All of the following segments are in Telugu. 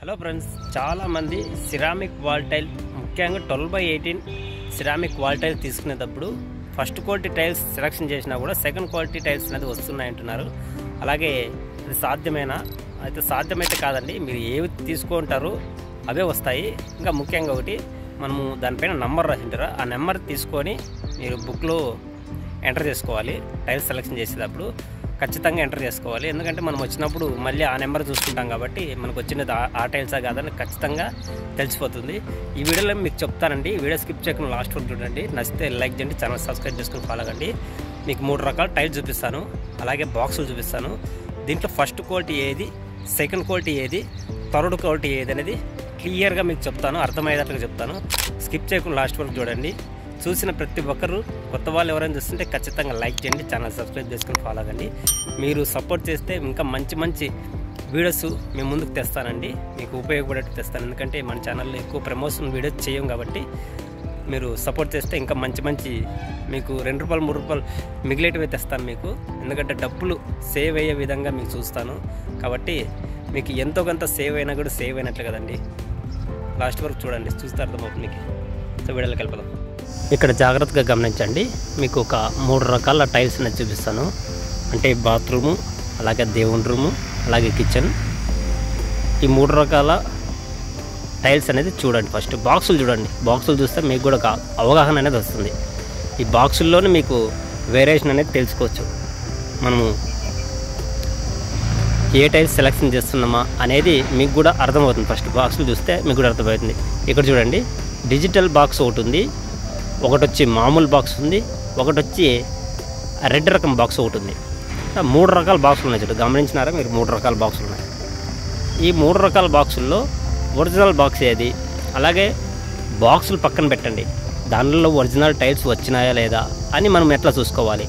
హలో ఫ్రెండ్స్, చాలామంది సిరామిక్ వాల్ టైల్, ముఖ్యంగా 12x18 సిరామిక్ వాల్ టైల్ తీసుకునేటప్పుడు ఫస్ట్ క్వాలిటీ టైల్స్ సెలెక్షన్ చేసినా కూడా సెకండ్ క్వాలిటీ టైల్స్ అనేది వస్తున్నాయి అంటున్నారు. అలాగే అది సాధ్యమేనా? అయితే సాధ్యమైతే కాదండి, మీరు ఏవి తీసుకుంటారో అవే వస్తాయి. ఇంకా ముఖ్యంగా ఒకటి, మనము దానిపైన నెంబర్ రాసింటారా, ఆ నెంబర్ తీసుకొని మీరు బుక్లో ఎంటర్ చేసుకోవాలి. టైల్స్ సెలెక్షన్ చేసేటప్పుడు ఖచ్చితంగా ఎంటర్ చేసుకోవాలి. ఎందుకంటే మనం వచ్చినప్పుడు మళ్ళీ ఆ నెంబర్ చూసుకుంటాం కాబట్టి మనకు వచ్చినది ఆ టైల్సా కాదని ఖచ్చితంగా తెలిసిపోతుంది. ఈ వీడియోలో మీకు చెప్తానండి. వీడియో స్కిప్ చేయకుండా లాస్ట్ వరకు చూడండి. నచ్చితే లైక్ చేయండి, ఛానల్ సబ్స్క్రైబ్ చేసుకుని ఫాలో కండి. మీకు 3 రకాల టైల్స్ చూపిస్తాను, అలాగే బాక్సులు చూపిస్తాను. దీంట్లో ఫస్ట్ క్వాలిటీ ఏది, సెకండ్ క్వాలిటీ ఏది, థర్డ్ క్వాలిటీ ఏది అనేది క్లియర్గా మీకు చెప్తాను, అర్థమయ్యేటట్టుగా చెప్తాను. స్కిప్ చేయకుండా లాస్ట్ వరకు చూడండి. చూసిన ప్రతి ఒక్కరు కొత్త వాళ్ళు ఎవరైనా చూస్తుంటే ఖచ్చితంగా లైక్ చేయండి, ఛానల్ సబ్స్క్రైబ్ చేసుకుని ఫాలో కండి. మీరు సపోర్ట్ చేస్తే ఇంకా మంచి మంచి వీడియోస్ మేము ముందుకు తెస్తానండి, మీకు ఉపయోగపడేట్టు తెస్తాను. ఎందుకంటే మన ఛానల్లో ఎక్కువ ప్రమోషన్ వీడియోస్ చేయం కాబట్టి మీరు సపోర్ట్ చేస్తే ఇంకా మంచి మంచి మీకు ₹2 ₹3 మిగిలేటివి తెస్తాను మీకు. ఎందుకంటే డబ్బులు సేవ్ అయ్యే విధంగా మీకు చూస్తాను కాబట్టి మీకు ఎంతో కొంత సేవ్ అయినా కూడా సేవ్ అయినట్లు కదండి. లాస్ట్ వరకు చూడండి, చూస్తే అర్థమవుతుంది మీకు. సో వీడియోలోకి వెళ్ళిపోదాం. ఇక్కడ జాగ్రత్తగా గమనించండి. మీకు ఒక 3 రకాల టైల్స్ అనేది చూపిస్తాను. అంటే బాత్రూము, అలాగే దేవుని రూము, అలాగే కిచెన్. ఈ 3 రకాల టైల్స్ అనేది చూడండి. ఫస్ట్ బాక్సులు చూడండి. బాక్సులు చూస్తే మీకు కూడా ఒక అవగాహన అనేది వస్తుంది. ఈ బాక్సుల్లోనే మీకు వేరియేషన్ అనేది తెలుసుకోవచ్చు. మనము ఏ టైల్స్ సెలెక్షన్ చేస్తున్నామా అనేది మీకు కూడా అర్థమవుతుంది. ఫస్ట్ బాక్సులు చూస్తే మీకు కూడా అర్థమవుతుంది. ఇక్కడ చూడండి, డిజిటల్ బాక్స్ ఒకటి ఉంది, ఒకటి వచ్చి మామూలు బాక్స్ ఉంది, ఒకటి వచ్చి రెడ్ రకం బాక్స్ ఒకటి ఉంది. 3 రకాల బాక్సులు ఉన్నాయి. చూడండి, గమనించినారా మీరు? 3 రకాల బాక్సులు ఉన్నాయి. ఈ 3 రకాల బాక్సుల్లో ఒరిజినల్ బాక్స్ ఏది, అలాగే బాక్సులు పక్కన పెట్టండి, దానిలో ఒరిజినల్ టైల్స్ వచ్చినాయా లేదా అని మనం ఎట్లా చూసుకోవాలి,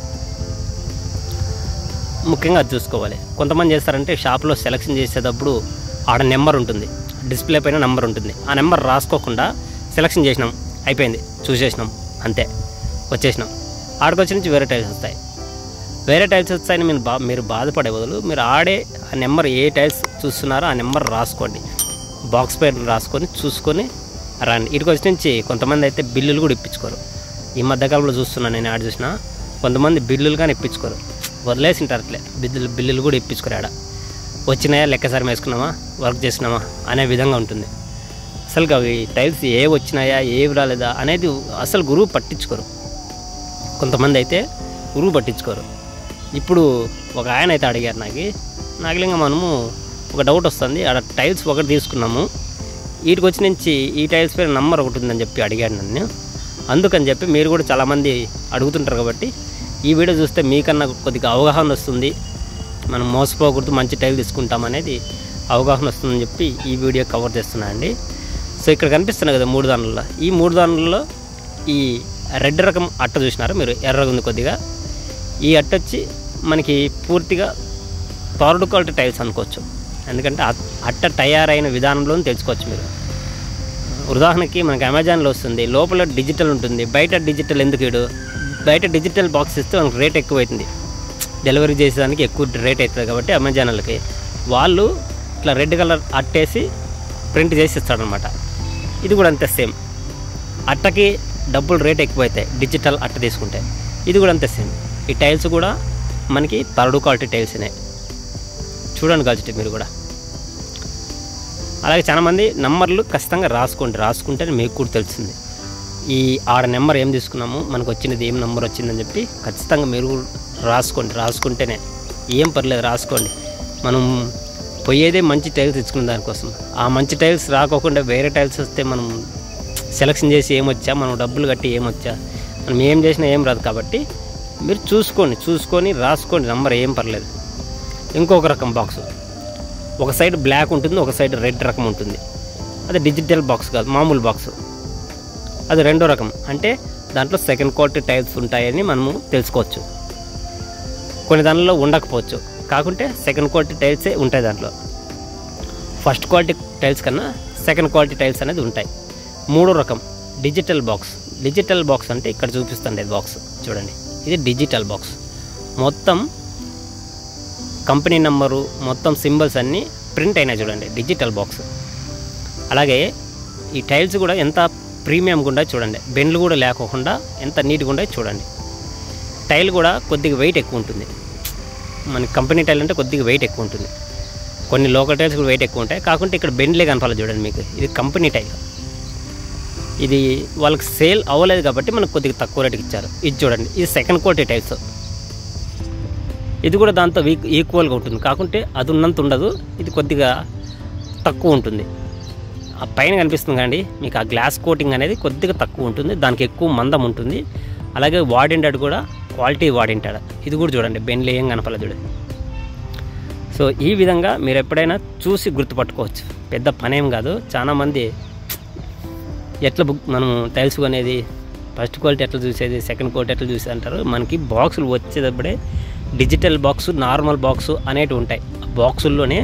ముఖ్యంగా అది చూసుకోవాలి. కొంతమంది చేస్తారంటే షాప్లో సెలెక్షన్ చేసేటప్పుడు ఆడ నెంబర్ ఉంటుంది, డిస్ప్లే పైన నెంబర్ ఉంటుంది. ఆ నెంబర్ రాసుకోకుండా సెలెక్షన్ చేసినాం, అయిపోయింది, చూసేసినాం, అంతే, వచ్చేసినాం. ఆడికి వచ్చి నుంచి వేరే టైల్స్ వస్తాయి. వేరే టైల్స్ వస్తాయని మీరు బాధపడే బదులు మీరు ఆడే ఆ నెంబర్, ఏ టైల్స్ చూస్తున్నారో ఆ నెంబర్ రాసుకోండి, బాక్స్ పైన రాసుకొని చూసుకొని రండి. ఇటుకు వచ్చి నుంచి కొంతమంది అయితే బిల్లులు కూడా ఇప్పించుకోరు. ఈ మధ్యకాలంలో చూస్తున్నాను నేను, ఆడ చూసినా కొంతమంది బిల్లులు కానీ ఇప్పించుకోరు, వదిలేసింటారు అట్లే. బిల్లులు కూడా ఇప్పించుకోరు. ఆడ వచ్చినాయా, లెక్కసారి వేసుకున్నామా, వర్క్ చేసినామా అనే విధంగా ఉంటుంది. అసలు అవి టైల్స్ ఏవి వచ్చినాయా, ఏవి రాలేదా అనేది అసలు గురువు పట్టించుకోరు. కొంతమంది అయితే గురువు పట్టించుకోరు. ఇప్పుడు ఒక ఆయన అయితే అడిగారు నాకులింగా మనము ఒక డౌట్ వస్తుంది, ఆడ టైల్స్ ఒకటి తీసుకున్నాము, వీటికి వచ్చి నుంచి ఈ టైల్స్ పైన నంబర్ ఒకటి ఉందని చెప్పి అడిగాడు నన్ను. అందుకని చెప్పి మీరు కూడా చాలామంది అడుగుతుంటారు కాబట్టి ఈ వీడియో చూస్తే మీకన్నా కొద్దిగా అవగాహన వస్తుంది. మనం మోసపోకూడదు, మంచి టైల్ తీసుకుంటామనేది అవగాహన వస్తుందని చెప్పి ఈ వీడియో కవర్ చేస్తున్నా అండి. సో ఇక్కడ కనిపిస్తున్నాయి కదా 3 దానిలో, ఈ 3 దానిలో ఈ రెడ్ రకం అట్ట చూసినారు మీరు, ఎర్రగా ఉంది కొద్దిగా. ఈ అట్ట వచ్చి మనకి పూర్తిగా థర్డ్ క్వాలిటీ టైల్స్ అనుకోవచ్చు. ఎందుకంటే అట్ట తయారైన విధానంలో తెలుసుకోవచ్చు మీరు. ఉదాహరణకి మనకి అమెజాన్లో వస్తుంది, లోపల డిజిటల్ ఉంటుంది, బయట డిజిటల్ ఎందుకు ఇడు, బయట డిజిటల్ బాక్స్ ఇస్తే మనకు రేట్ ఎక్కువ అవుతుంది, డెలివరీ చేసేదానికి ఎక్కువ రేట్ అవుతుంది. కాబట్టి అమెజాన్ వాళ్ళకి వాళ్ళు ఇట్లా రెడ్ కలర్ అట్టేసి ప్రింట్ చేసి ఇస్తాడనమాట. ఇది కూడా అంతే సేమ్. అట్టకి డబ్బులు రేట్ ఎక్కువ అవుతాయి డిజిటల్ అట్ట తీసుకుంటే. ఇది కూడా అంతే సేమ్. ఈ టైల్స్ కూడా మనకి థర్డ్ క్వాలిటీ టైల్స్నే. చూడండి కలిసి మీరు కూడా. అలాగే చాలామంది నంబర్లు ఖచ్చితంగా రాసుకుంటే మీకు కూడా తెలుస్తుంది. ఈ ఆడ నెంబర్ ఏం తీసుకున్నాము, మనకు వచ్చినది ఏం నెంబర్ వచ్చిందని చెప్పి ఖచ్చితంగా మీరు రాసుకుంటేనే ఏం పర్లేదు, రాసుకోండి. మనం పోయేదే మంచి టైల్స్ తెచ్చుకునే దానికోసం. ఆ మంచి టైల్స్ రాకోకుండా వేరే టైల్స్ వస్తే మనం సెలెక్షన్ చేసి ఏమొచ్చా, మనం డబ్బులు కట్టి ఏమొచ్చా, మనం ఏం చేసినా ఏం రాదు. కాబట్టి మీరు చూసుకొని రాసుకోండి, నెంబర్ ఏం పర్లేదు. ఇంకొక రకం బాక్స్, ఒక సైడ్ బ్లాక్ ఉంటుంది, ఒక సైడ్ రెడ్ రకం ఉంటుంది. అది డిజిటల్ బాక్స్ కాదు, మామూలు బాక్స్. అది రెండో రకం. అంటే దాంట్లో సెకండ్ క్వాలిటీ టైల్స్ ఉంటాయని మనము తెలుసుకోవచ్చు. కొన్ని దానిలో ఉండకపోవచ్చు, కాకుంటే సెకండ్ క్వాలిటీ టైల్సే ఉంటాయి దాంట్లో. ఫస్ట్ క్వాలిటీ టైల్స్ కన్నా సెకండ్ క్వాలిటీ టైల్స్ అనేది ఉంటాయి. 3వ రకం డిజిటల్ బాక్స్. డిజిటల్ బాక్స్ అంటే ఇక్కడ చూపిస్తుంది బాక్స్ చూడండి, ఇది డిజిటల్ బాక్స్. మొత్తం కంపెనీ నెంబరు, మొత్తం సింబల్స్ అన్నీ ప్రింట్ అయినాయి చూడండి, డిజిటల్ బాక్స్. అలాగే ఈ టైల్స్ కూడా ఎంత ప్రీమియంగా ఉండే చూడండి, బెండ్లు కూడా లేకోకుండా ఎంత నీట్గా ఉండే చూడండి. టైల్ కూడా కొద్దిగా వెయిట్ ఎక్కువ ఉంటుంది. మన కంపెనీ టైల్ అంటే కొద్దిగా వెయిట్ ఎక్కువ ఉంటుంది. కొన్ని లోకల్ టైల్స్ కూడా వెయిట్ ఎక్కువ ఉంటాయి, కాకుంటే ఇక్కడ బెండ్లే కనపాలి చూడండి మీకు. ఇది కంపెనీ టైల్, ఇది వాళ్ళకి సేల్ అవ్వలేదు కాబట్టి మనకు కొద్దిగా తక్కువ రేటుకి ఇచ్చారు. ఇది చూడండి, ఇది సెకండ్ క్వాలిటీ టైల్స్. ఇది కూడా దాంతో ఈక్వల్గా ఉంటుంది, కాకుంటే అది ఉన్నంత ఉండదు, ఇది కొద్దిగా తక్కువ ఉంటుంది. ఆ పైన కనిపిస్తుంది కానీ మీకు ఆ గ్లాస్ కోటింగ్ అనేది కొద్దిగా తక్కువ ఉంటుంది, దానికి ఎక్కువ మందం ఉంటుంది. అలాగే వాడింటాడు కూడా క్వాలిటీ వాడింటాడు. ఇది కూడా చూడండి, బెండ్లు ఏం కనపడలేదు చూడండి. సో ఈ విధంగా మీరు ఎప్పుడైనా చూసి గుర్తుపట్టుకోవచ్చు, పెద్ద పనేం కాదు. చాలామంది ఎట్లా మనం టైల్స్ కొనేది, ఫస్ట్ క్వాలిటీ ఎట్లా చూసేది, సెకండ్ క్వాలిటీ ఎట్లా చూసేది అంటారు. మనకి బాక్సులు వచ్చేటప్పుడే డిజిటల్ బాక్సు, నార్మల్ బాక్సు అనేటివి ఉంటాయి. ఆ బాక్సుల్లోనే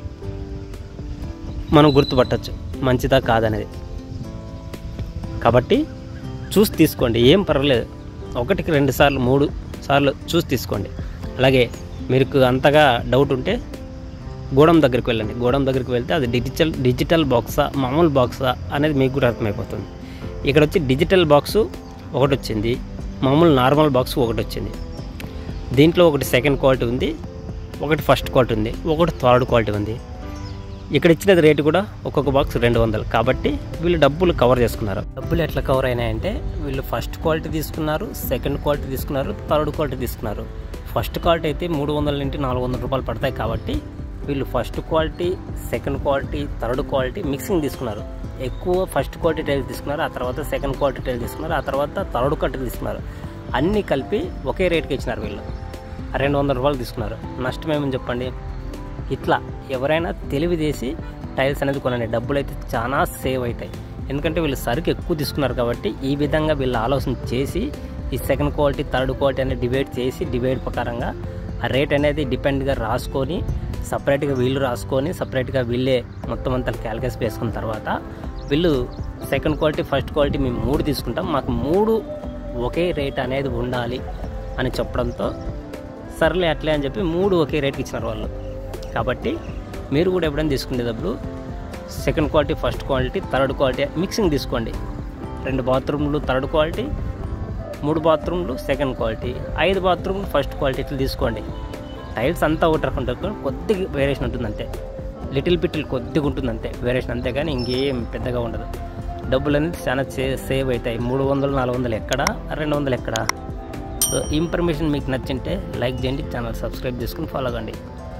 మనం గుర్తుపట్టచ్చు మంచిదా కాదనేది. కాబట్టి చూసి తీసుకోండి, ఏం పర్వాలేదు. 1కి 2 సార్లు 3 సార్లు చూసి తీసుకోండి. అలాగే మీకు అంతగా డౌట్ ఉంటే గోడౌన్ దగ్గరికి వెళ్ళండి. గోడౌన్ దగ్గరికి వెళ్తే అది డిజిటల్ బాక్సా మామూలు బాక్సా అనేది మీకు కూడా అర్థమైపోతుంది. ఇక్కడ వచ్చి డిజిటల్ బాక్సు ఒకటి వచ్చింది, మామూలు నార్మల్ బాక్స్ ఒకటి వచ్చింది. దీంట్లో ఒకటి సెకండ్ క్వాలిటీ ఉంది, ఒకటి ఫస్ట్ క్వాలిటీ ఉంది, ఒకటి థర్డ్ క్వాలిటీ ఉంది. ఇక్కడ ఇచ్చినది రేటు కూడా ఒక్కొక్క బాక్స్ 200. కాబట్టి వీళ్ళు డబ్బులు కవర్ చేసుకున్నారు. డబ్బులు ఎట్లా కవర్ అయినాయంటే వీళ్ళు ఫస్ట్ క్వాలిటీ తీసుకున్నారు, సెకండ్ క్వాలిటీ తీసుకున్నారు, థర్డ్ క్వాలిటీ తీసుకున్నారు. ఫస్ట్ క్వాలిటీ అయితే 300 నుండి 400 రూపాయలు పడతాయి. కాబట్టి వీళ్ళు first quality, second quality, third quality mixing తీసుకున్నారు. ఎక్కువ ఫస్ట్ క్వాలిటీ టైల్స్ తీసుకున్నారు, ఆ తర్వాత సెకండ్ క్వాలిటీ టైల్స్ తీసుకున్నారు, ఆ తర్వాత థర్డ్ క్వాలిటీ తీసుకున్నారు. అన్నీ కలిపి ఒకే రేట్కి ఇచ్చినారు. వీళ్ళు 200 రూపాయలు తీసుకున్నారు. నష్టం ఏమని చెప్పండి. ఇట్లా ఎవరైనా తెలివి చేసి టైల్స్ అనేది కొనండి, డబ్బులు అయితే చాలా సేవ్ అవుతాయి. ఎందుకంటే వీళ్ళు సరుకు ఎక్కువ తీసుకున్నారు కాబట్టి ఈ విధంగా వీళ్ళు ఆలోచన చేసి ఈ సెకండ్ క్వాలిటీ, థర్డ్ క్వాలిటీ అనేది డివైడ్ చేసి, డివైడ్ ప్రకారంగా ఆ రేట్ అనేది డిపెండ్గా రాసుకొని, సపరేట్గా వీళ్ళు రాసుకొని, సపరేట్గా వీళ్ళే మొత్తం అంతా క్యాలిక్యులేట్ చేసుకున్న తర్వాత వీళ్ళు సెకండ్ క్వాలిటీ, ఫస్ట్ క్వాలిటీ మేము 3 తీసుకుంటాం, మాకు 3 ఒకే రేట్ అనేది ఉండాలి అని చెప్పడంతో సర్లే అట్లే అని చెప్పి 3 ఒకే రేట్కి ఇచ్చినారు వాళ్ళు. కాబట్టి మీరు కూడా ఎప్పుడైనా తీసుకునేటప్పుడు second quality, first quality, third quality mixing తీసుకోండి. 2 బాత్రూమ్లు థర్డ్ క్వాలిటీ, 3 బాత్రూమ్లు సెకండ్ క్వాలిటీ, 5 బాత్రూమ్లు ఫస్ట్ క్వాలిటీ ఇట్లా తీసుకోండి. టైల్స్ అంతా ఒకటి రకం ఉంటుంది, కొద్దిగా వేరియేషన్ ఉంటుంది అంతే. లిటిల్ పిటిల్ కొద్దిగా ఉంటుంది అంతే వేరియేషన్, అంతే కానీ ఇంకేం పెద్దగా ఉండదు. డబ్బులు అనేది చాలా సేవ్ అవుతాయి. 300, 400 ఎక్కడ, 200 ఎక్కడ. సో ఇన్ఫర్మేషన్ మీకు నచ్చింటే లైక్ చేయండి, ఛానల్ సబ్స్క్రైబ్ చేసుకుని ఫాలో అవ్వండి.